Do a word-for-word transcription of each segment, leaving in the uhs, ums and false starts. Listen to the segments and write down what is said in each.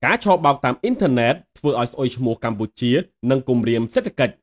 ការឆបោកតាមអ៊ីនធឺណិតធ្វើឲ្យស្អុយឈ្មោះកម្ពុជានិងគំរាមសេដ្ឋកិច្ច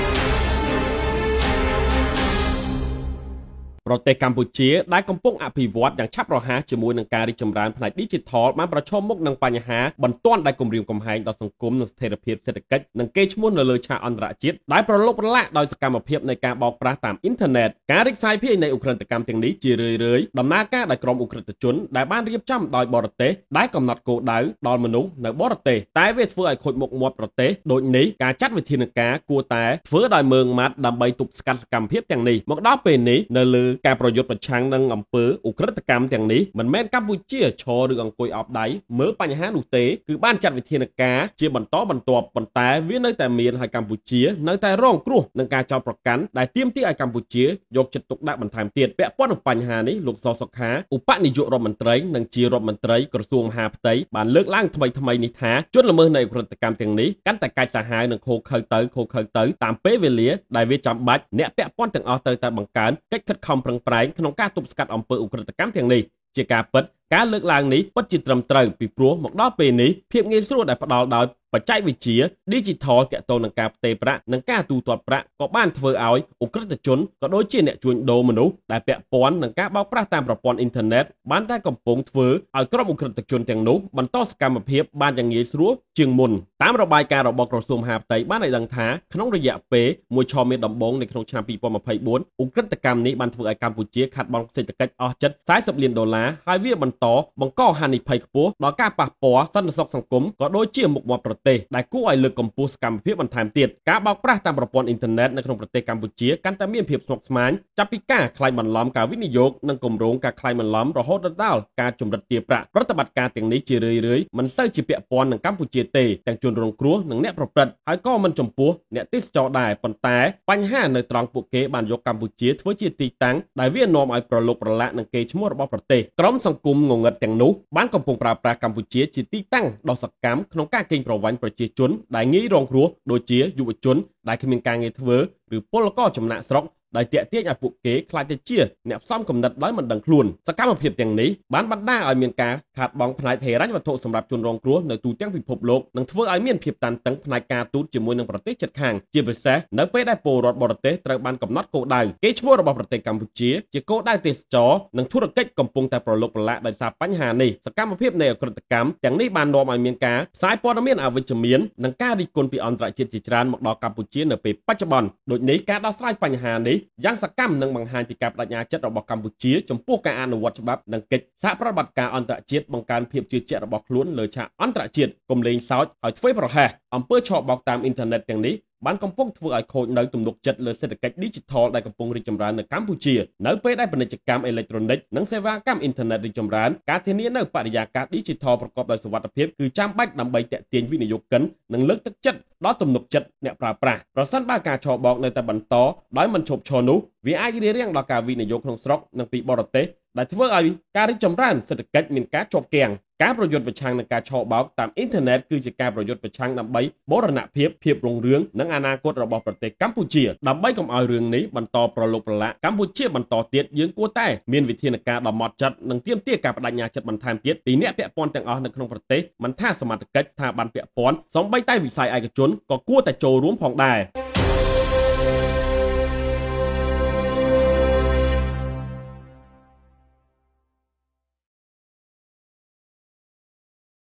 ប្រទេសកម្ពុជាដែលកំពុងអភិវឌ្ឍយ៉ាងឆាប់រហ័សជាមួយនឹងការរីកចម្រើនផ្នែក Digital បានប្រឈមមុខនឹងបញ្ហាបន្ទាន់ដែលគំរាមកំហែងដល់សង្គមនិងស្ថិរភាពសេដ្ឋកិច្ចនិងកេរ្តិ៍ឈ្មោះនៅលើឆាកអន្តរជាតិដែលប្រឡូកប្រឡាក់ដោយសកម្មភាពនៃការបោកប្រាស់តាមអ៊ីនធឺណិតការរីកសាយភាយនៃឧក្រិដ្ឋកម្មទាំងនេះជារឿយៗដំណើរការដោយក្រុមឧក្រិដ្ឋជនដែលបានរៀបចំដោយបរទេសដែលកំណត់គោលដៅដល់មនុស្សនៅបរទេសតែវាធ្វើឲ្យខូចមុខមាត់ប្រទេសដូចនេះការចាត់វិធានការគួរតែធ្វើដោយមើងម៉ាត់ដើម្បីទប់ស្កាត់សកម្មភាពទាំងនេះមកដល់ពេលនេះនៅលើការប្រយុទ្ធប្រឆាំងនឹងអំពើឧក្រិដ្ឋកម្មទាំងនេះមិនមែនកម្ពុជាឈរឬអង្គុយអបដៃមើលបញ្ហានោះទេគឺបានចាត់វិធានការជាបន្តបន្ទាប់ប៉ុន្តែវានៅតែមានឲ្យកម្ពុជានៅតែរងគ្រោះនឹងការចោទប្រកាន់ដែលទាមទារឲ្យកម្ពុជាយកចិត្តទុកដាក់បន្ថែមទៀតពាក់ព័ន្ធនឹងបញ្ហានេះលោកសសុខាឧបនាយករដ្ឋមន្ត្រីនិងជារដ្ឋមន្ត្រីក្រសួងមហាផ្ទៃបានលើកឡើងថ្មីថ្មីនេះថាជនល្មើសនៃឧក្រិដ្ឋកម្មទាំងនេះកាន់តែកាចសាហាវនិងខូខើទៅខូខើទៅតាមពេលវេលាដែលវាចាំបាច់អ្នកពាក់ព័ន្ធទាំងអស់ត្រូវតែបង្កើនកិច្ចខិតខំប្រឹងប្រែងក្នុងការទប់ស្កាត់អំពើឧក្រិដ្ឋកម្មទាំងនេះជាការពិតការលើកឡើងនេះពិតជាត្រឹមត្រូវពីព្រោះមកដល់ពេលនេះភាពងាយស្រួលដែលផ្ដល់ដោយបច្ចេកវិទ្យា Digital ទាក់ទងនឹងការផ្ទេរប្រាក់និងការទូទាត់ប្រាក់ក៏បានធ្វើឲ្យឧក្រិដ្ឋជនក៏ដូចជាអ្នកជួញដូរមនុស្សដែលពាក់ព័ន្ធនឹងការបោកប្រាស់តាមប្រព័ន្ធអ៊ីនធឺណិតបានតែកំពុងធ្វើឲ្យក្រុមឧក្រិដ្ឋជនទាំងនោះបន្តសកម្មភាពបានយ៉ាងងាយស្រួលជាងមុនតាមរបាយការណ៍របស់ក្រសួងមហាផ្ទៃបានឲ្យដឹងថាក្នុងរយៈពេលមួយឆមាសដំបូងនៅក្នុងឆ្នាំពីរពាន់ម្ភៃបួនឧក្រិដ្ឋកម្មនេះបានធ្វើឲ្យកម្ពុជាខាត់បង់សេដ្ឋកិច្ចអស់ជិតសែសិបលានដុល្លារហើយវាបន្តបង្កហានិភ័យខ្ពស់ដល់ការប៉ះពាល់សន្តិសុខសង្គមក៏ដូចជាមុខមាត់ប្រទេសដែលគួរឲ្យលើកកម្ពស់សកម្មភាពបន្ថែមទៀតការបោកប្រាស់តាមប្រព័ន្ធអ៊ីនធឺណិតនៅក្នុងប្រទេសកម្ពុជាកាន់តែមានភាពស្មុគស្មាញចាប់ពីការក្លែងបន្លំការវិនិយោគនិងគម្រោងការក្លែងបន្លំរហូតដល់ការជំរិតទារប្រាក់ប្រតិបត្តិការទាំងនេះជារឿយៗមិនសូវជាពាក់ព័ន្ធនឹងកម្ពុជាទេទាំងជនរងគ្រោះនិងអ្នកប្រព្រឹត្តហើយក៏មិនចំពោះអ្នកទេសចរដែរប៉ុន្តែបញ្ហានៅត្រង់ពួកគេបានយកកម្ពុជាធ្វើជាទីតាំងដែលវានាំឲ្យប្រឡូកប្រឡាក់នឹងកេរ្តិ៍ឈ្មោះរបស់ប្រទេសក្រុមសង្គមងងឹតទាំងនោះបានកំពុងប្រើប្រាស់កម្ពុជាជាទីតាំងដ៏សកម្មក្នុងការកេងប្រវ័ញ្ចប្រជាជនដែលងាយរងគ្រោះដូចជាយុវជនដែលគ្មានការងារធ្វើឬពលករចំណាក់ស្រុកដែលទាក់ទាញឲ្យពួកគេខ្លាចទៅជាអ្នកផ្សំគំនិតដោយមិនដឹងខ្លួនសកម្មភាពទាំងនេះបានបណ្ដាលឲ្យមានការខាតបង់ផ្នែកហិរញ្ញវត្ថុសម្រាប់ជនរងគ្រោះនៅទូទាំងពិភពលោកនិងធ្វើឲ្យមានភាពតានតឹងផ្នែកការទូតជាមួយនឹងប្រទេសជិតខាងជាពិសេសនៅពេលដែលពលរដ្ឋបរទេសត្រូវបានកំណត់គោលដៅគេឈ្មោះរបស់ប្រទេសកម្ពុជាជាគោលដៅទេសចរនិងធុរកិច្ចកំពុងតែប្រឡូកប្រឡាក់ដោយសារបញ្ហានេះសកម្មភាពនៃអក្រិតកម្មទាំងនេះបាននាំឲ្យមានការផ្សាយព័ត៌មានអវិជ្ជមាននិងការរិះគន់ពីអន្តរជាតិជាច្រើនមកដល់កម្ពុជានៅពេលបច្ចុប្បន្នដូចនេះការដោះស្រាយបញ្ហានេះយ៉ាងសកម្មនឹងបង្ហាញពីការបដិញ្ញាចិត្តរបស់កម្ពុជាចំពោះការអនុវត្តច្បាប់និងកិច្ចសហប្រតិបត្តិការអន្តរជាតិបង្កើនភាពជឿជាក់របស់ខ្លួនលើឆាកអន្តរជាតិកុំលេងសើចឲ្យធ្វើប្រហែសអំពើឆបោកតាមអ៊ីនធឺណិតទាំងនេះបានកំពុងធ្វើឲ្យខូចនៅទំនុកចិត្តលើសេដ្ឋកិច្ច Digital ដែលកំពុងរីកចម្រើននៅកម្ពុជានៅពេលដែលពាណិជ្ជកម្មអេឡិចត្រូនិកនិងសេវាកម្មអ៊ីនធឺណិតរីកចម្រើនការធានានៅបរិយាកាស Digital ប្រកបដោយសុវត្ថិភាពគឺចាំបាច់ដើម្បីទាក់ទាញវិនិយោគិននិងលើកទឹកចិត្តដល់ទំនុកចិត្តអ្នកប្រើប្រាស់ប្រសិនបើការឆបោកនៅតែបន្តដោយមិនឈប់ឈរនោះវាអាចរារាំងដល់ការវិនិយោគក្នុងស្រុកនិងពីបរទេសដែលធ្វើឲ្យការរីកចម្រើនសេដ្ឋកិច្ចមានការជាប់គាំងការប្រយុទ្ធប្រឆាំងនឹងការឆបោកតាមអ៊ីនធឺណិតគឺជាការប្រយុទ្ធប្រឆាំងដើម្បីបូរណភាពភាពរុងរឿងនិងអនាគតរបស់ប្រទេសកម្ពុជាដើម្បីកុំឲ្យរឿងនេះបន្តប្រឡូកប្រឡាក់កម្ពុជាបន្តទៀតយើងគួរតែមានវិធានការដ៏ម៉ត់ចត់និងទាមទារការបដិញ្ញាចិត្តបន្ថែមទៀតពីអ្នកពាក់ព័ន្ធទាំងអស់នៅក្នុងប្រទេសមិនថាសមត្ថកិច្ចស្ថាប័នពាក់ព័ន្ធសូម្បីតែវិស័យឯកជនក៏គួរតែចូលរួមផងដែរ